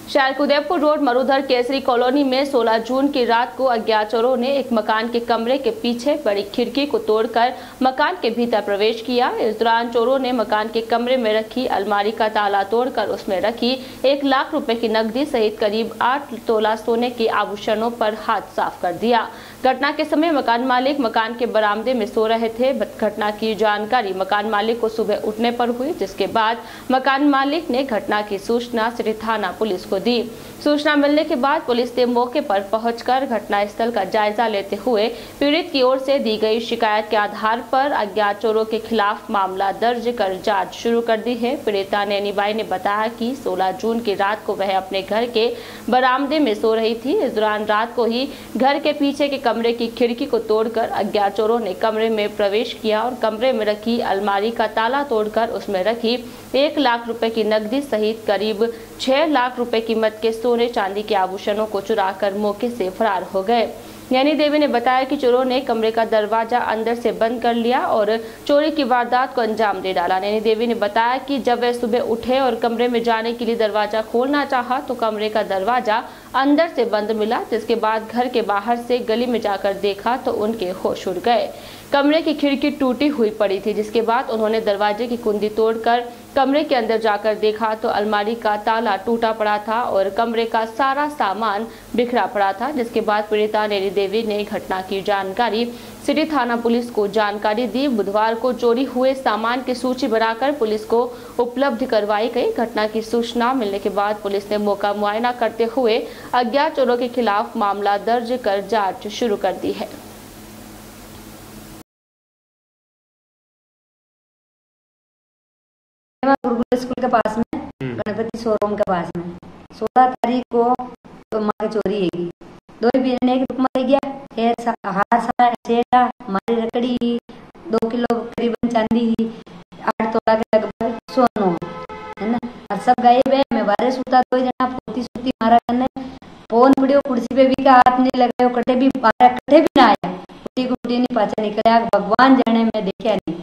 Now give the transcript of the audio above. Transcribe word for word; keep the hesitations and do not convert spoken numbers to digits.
शहर के Udaipur road Marudhar Kesari colony में सोलह जून की रात को अज्ञात चोरों ने एक मकान के कमरे के पीछे बड़ी खिड़की को तोड़कर मकान के भीतर प्रवेश किया। इस दौरान चोरों ने मकान के कमरे में रखी अलमारी का ताला तोड़कर उसमें रखी एक लाख रुपए की नकदी सहित करीब आठ तोला सोने के आभूषणों पर हाथ साफ कर दिया। घटना के समय मकान मालिक मकान के बरामदे में सो रहे थे। घटना की जानकारी मकान मालिक को सुबह उठने पर हुई, जिसके बाद मकान मालिक ने घटना की सूचना सिटी थाना पुलिस को दी। सूचना मिलने के बाद पुलिस ने मौके पर पहुंचकर घटनास्थल का जायजा लेते हुए पीड़ित की ओर से दी गई शिकायत के आधार पर अज्ञात चोरों के खिलाफ मामला दर्ज कर जांच शुरू कर दी है। पीड़िता नैनी बाई ने बताया कि सोलह जून की रात को वह अपने घर के बरामदे में सो रही थी। इस दौरान रात को ही घर के पीछे के कमरे की खिड़की को तोड़कर अज्ञात चोरों ने कमरे में प्रवेश किया और कमरे में रखी अलमारी का ताला तोड़कर उसमें रखी एक लाख रुपए की नकदी सहित करीब छह लाख रुपए कीमत के सोने चांदी के आभूषणों को चुराकर मौके से फरार हो गए। नैनी देवी ने बताया कि चोरों ने कमरे का दरवाजा अंदर से बंद कर लिया और चोरी की वारदात को अंजाम दे डाला। नैनी देवी ने बताया कि जब वे सुबह उठे और कमरे में जाने के लिए दरवाजा खोलना चाहा तो कमरे का दरवाजा अंदर से बंद मिला, जिसके बाद घर के बाहर से गली में जाकर देखा तो उनके होश उड़ गए। कमरे की खिड़की टूटी हुई पड़ी थी, जिसके बाद उन्होंने दरवाजे की कुंडी तोड़कर कमरे के अंदर जाकर देखा तो अलमारी का ताला टूटा पड़ा था और कमरे का सारा सामान बिखरा पड़ा था। जिसके बाद पीड़िता नैनी देवी ने घटना की जानकारी सिटी थाना पुलिस को जानकारी दी। बुधवार को चोरी हुए सामान की सूची बनाकर पुलिस को उपलब्ध करवाई गई। घटना की सूचना मिलने के बाद पुलिस ने मौका मुआयना करते हुए अज्ञात चोरों के खिलाफ मामला दर्ज कर जांच शुरू कर दी है। गुरुकुल स्कूल के पास में गणपति शोरूम के पास में सोलह तारीख को तो माँ चोरी है। दो ही ने एक रुकमा गया है, हार सारा सेला हमारी लकड़ी दो किलो करीबन चांदी ही आठ तोला के लगभग सोनो है ना। और सब गायब है। मैं बारह सूता दो जना पोती सूती मारा करने फोन पड़ियो कुर्सी पे भी का हाथ नहीं लगायो, कटे भी मारा कटे भी ना आया, कुटी कुटी नहीं पाचा निकला। भगवान जाने मैं देखा नहीं।